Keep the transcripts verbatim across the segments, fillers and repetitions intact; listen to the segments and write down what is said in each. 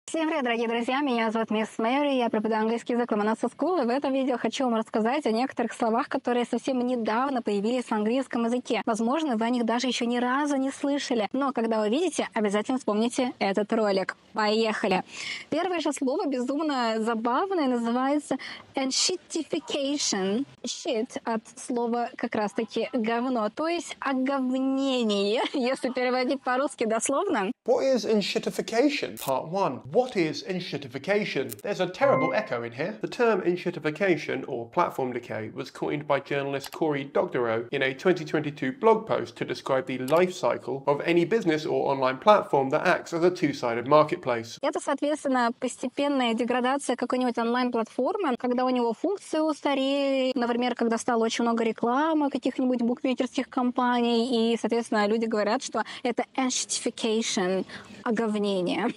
Всем привет, дорогие друзья! Меня зовут Мисс Мэри, я преподаю английский язык в Lomonosov School, и в этом видео хочу вам рассказать о некоторых словах, которые совсем недавно появились в английском языке. Возможно, вы о них даже еще ни разу не слышали, но когда увидите, обязательно вспомните этот ролик. Поехали! Первое же слово безумно забавное, называется enshittification. Shit от слова как раз-таки говно, то есть оговнение, если переводить по-русски дословно. What is enshittification? Part one. What is enshittification? There's a terrible echo in here. The term enshittification, or platform decay, was coined by journalist Cory Doctorow in a twenty twenty-two blog post to describe the life cycle of any business or online platform that acts as a two-sided marketplace. Это, соответственно, постепенная деградация какой-нибудь онлайн-платформы, когда у него функции устарели, например, когда стало очень много рекламы каких-нибудь букмекерских компаний, и, соответственно, люди говорят, что это enshittification, оговнение.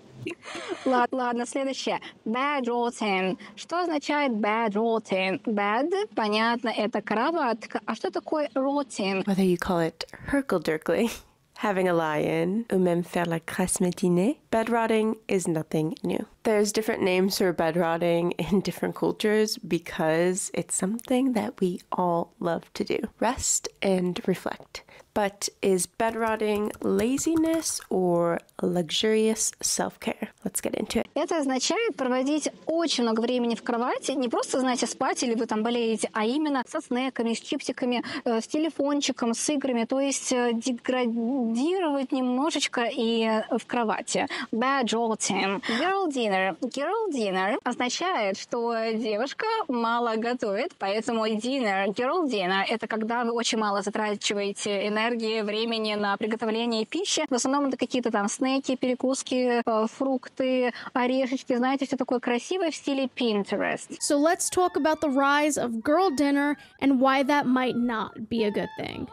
Ладно, ладно, следующее. Bad routine. Что означает bad routine? Bad, понятно, это кроватка. А что такое routine? Whether you call it herkle-dirkly, having a lie-in, ou même faire la grasse matinée, bed rotting is nothing new. There's different names for bed rotting in different cultures because it's something that we all love to do. Rest and reflect. But is bed rotting laziness or luxurious self-care? Let's get into it. Это означает проводить очень много времени в кровати, не просто, знаете, спать или вы там болеете, а именно со снеками, с чипсиками, э, с телефончиком, с играми, то есть э, деградировать немножечко и в кровати. Bed rotting. Girl dinner. Girl dinner означает, что девушка мало готовит, поэтому dinner, girl dinner, это когда вы очень мало затрачиваете энергии, энергии, времени на приготовление пищи. В основном это какие-то там снеки, перекуски, э, фрукты, орешечки, знаете, все такое красивое в стиле Pinterest. So let's talk about the rise of girl dinner and why that might not be a good thing.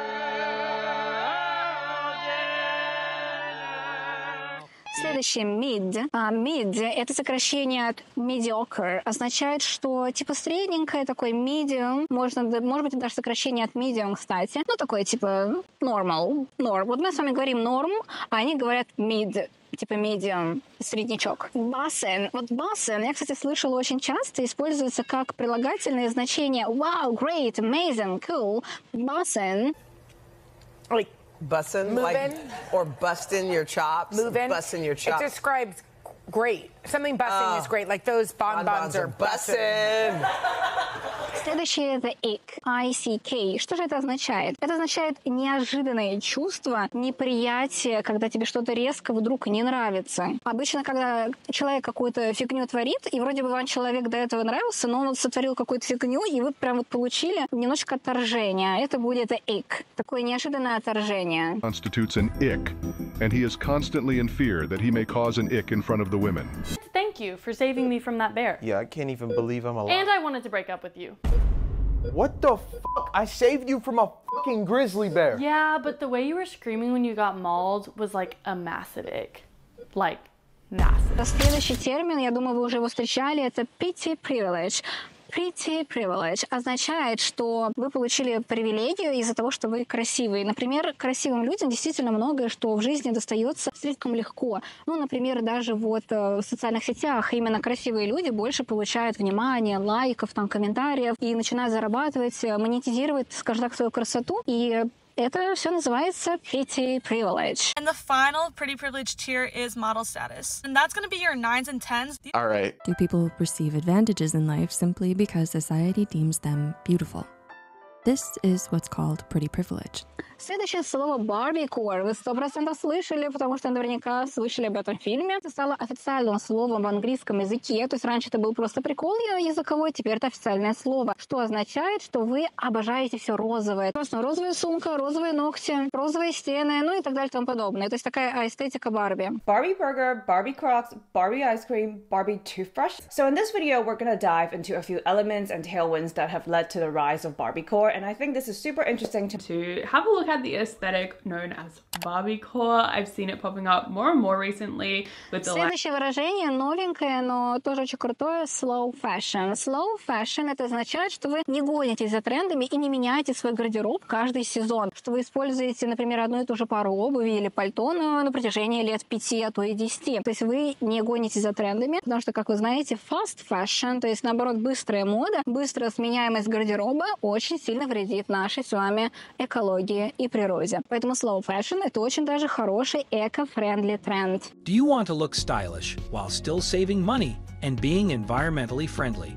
Следующее mid. А, mid — это сокращение от mediocre. Означает, что типа средненькое, такой medium. Можно, может быть, даже сокращение от medium, кстати. Ну, такое типа normal. Norm. Вот мы с вами говорим norm, а они говорят mid. Типа medium, среднячок. Bussin'. Вот bussin', я, кстати, слышала очень часто, используется как прилагательное значение wow, great, amazing, cool. Bussin'. Like Bussin', like, or bustin' your chops. Moving. Bussin' your chops. It describes great. Something bussin' Oh. is great. Like those bonbons are bussin'. Следующее — это ick. I C K. Что же это означает? Это означает неожиданное чувство, неприятие, когда тебе что-то резко вдруг не нравится. Обычно, когда человек какую-то фигню творит, и вроде бы вам человек до этого нравился, но он сотворил какую-то фигню, и вы прям вот получили немножко отторжение. Это будет ick. Такое неожиданное отторжение. Constitutes an ick, and he is constantly in fear that he may cause an ick in front of the women. Thank you for saving me from that bear. Yeah, I can't even believe I'm alive. And I wanted to break up with you. What the fuck? I saved you from a fucking grizzly bear. Yeah, but the way you were screaming when you got mauled was like a massive ick. Like, massive. Следующий термин, я думаю, вы уже его встречали, это pretty privilege. Pretty privilege означает, что вы получили привилегию из-за того, что вы красивый. Например, красивым людям действительно многое, что в жизни достается слишком легко. Ну, например, даже вот в социальных сетях именно красивые люди больше получают внимания, лайков, там, комментариев и начинают зарабатывать, монетизировать, скажем так, свою красоту. И это все называется pretty privilege. And the final pretty privilege tier is model status. And that's going to be your nines and tens. All right. Do people perceive advantages in life simply because society deems them beautiful? This is what's called pretty privilege. Следующее слово «барбикор» вы сто процентов слышали, потому что наверняка слышали об этом фильме. Это стало официальным словом в английском языке. То есть раньше это был просто прикол языковой, теперь это официальное слово. Что означает, что вы обожаете все розовое. Просто розовая сумка, розовые ногти, розовые стены, ну и так далее и тому подобное. То есть такая эстетика Барби. Barbie burger, Barbie Crocs, Barbie ice cream, Barbie toothbrush. So in this video, we're going to dive into a few elements and tailwinds that have led to the rise of Barbiecore. And I think this is super interesting to, to have a look at the aesthetic known as Barbiecore. I've seen it popping up more and more recently with the Следующее выражение новенькое, но тоже очень крутое — slow fashion. Slow fashion — это означает, что вы не гонитесь за трендами и не меняете свой гардероб каждый сезон, что вы используете, например, одну и ту же пару обуви или пальто на, на протяжении лет пяти, а то и десяти. То есть вы не гонитесь за трендами, потому что, как вы знаете, fast fashion, то есть, наоборот, быстрая мода, быстрая сменяемость гардероба очень сильно вредит нашей с вами экологии и природе. Поэтому slow fashion — это очень даже хороший eco-friendly тренд. Do you want to look stylish while still saving money and being environmentally friendly?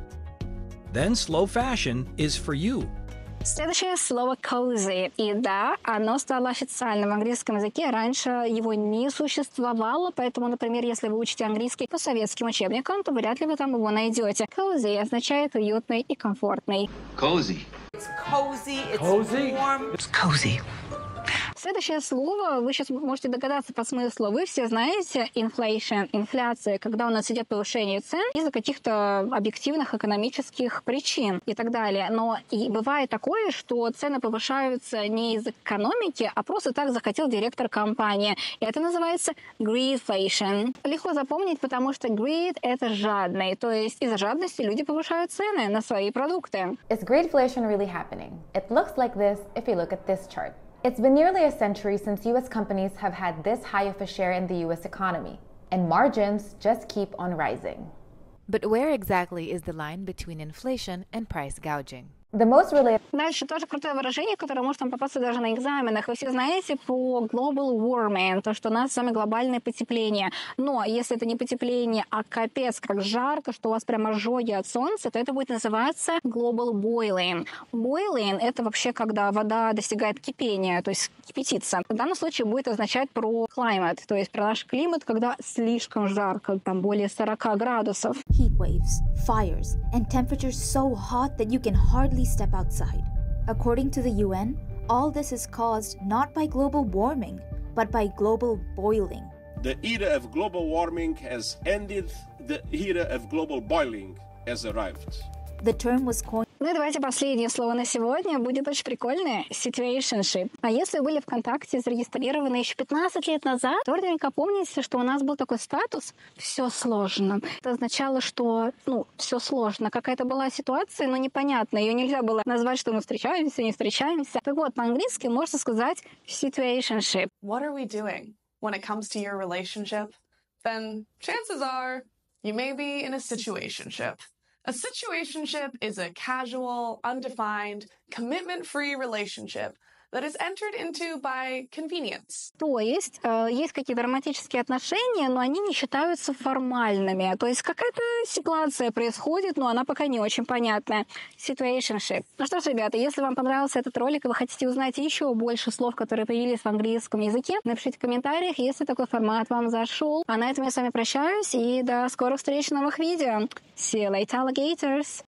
Then slow fashion is for you. Следующее слово cozy. И да, оно стало официальным в английском языке. Раньше его не существовало, поэтому, например, если вы учите английский по советским учебникам, то вряд ли вы там его найдете. Cozy означает уютный и комфортный. Cozy. It's cozy, it's Cozy? warm. It's cozy. Следующее слово, вы сейчас можете догадаться по смыслу. Вы все знаете inflation, инфляция, когда у нас идет повышение цен из-за каких-то объективных экономических причин и так далее. Но и бывает такое, что цены повышаются не из экономики, а просто так захотел директор компании. И это называется greedflation. Легко запомнить, потому что greed — это жадный. То есть из-за жадности люди повышают цены на свои продукты. Is greedflation really happening? It looks like this if you look at this chart. It's been nearly a century since U S companies have had this high of a share in the U S economy, and margins just keep on rising. But where exactly is the line between inflation and price gouging? The most related... Дальше тоже крутое выражение, которое может вам попасться даже на экзаменах. Вы все знаете по global warming, то, что у нас с вами глобальное потепление. Но если это не потепление, а капец как жарко, что у вас прямо ожоги от солнца, то это будет называться global boiling. Boiling — это вообще когда вода достигает кипения, то есть кипятится. В данном случае будет означать про climate, то есть про наш климат, когда слишком жарко, там более сорока градусов. Heat waves, fires, and temperatures so hot that you can hardly step outside. According to the U N, all this is caused not by global warming, but by global boiling. The era of global warming has ended, the era of global boiling has arrived. The term was coined. Ну и давайте последнее слово на сегодня. Будет очень прикольное. Situationship. А если вы были ВКонтакте зарегистрированы еще пятнадцать лет назад, то наверняка помните, что у нас был такой статус «все сложно». Это означало, что, ну, все сложно. Какая-то была ситуация, но непонятная. Ее нельзя было назвать, что мы встречаемся, не встречаемся. Так вот, по-английски можно сказать situationship. What are we doing when it comes to your relationship? Then chances are you may be in a situationship. A situationship is a casual, undefined, commitment-free relationship that is entered into by convenience. То есть э, есть какие-то романтические отношения, но они не считаются формальными. То есть какая-то ситуация происходит, но она пока не очень понятная. Situationship. Ну что ж, ребята, если вам понравился этот ролик и вы хотите узнать еще больше слов, которые появились в английском языке, напишите в комментариях, если такой формат вам зашел. А на этом я с вами прощаюсь и до скорых встреч в новых видео. See you later, alligators!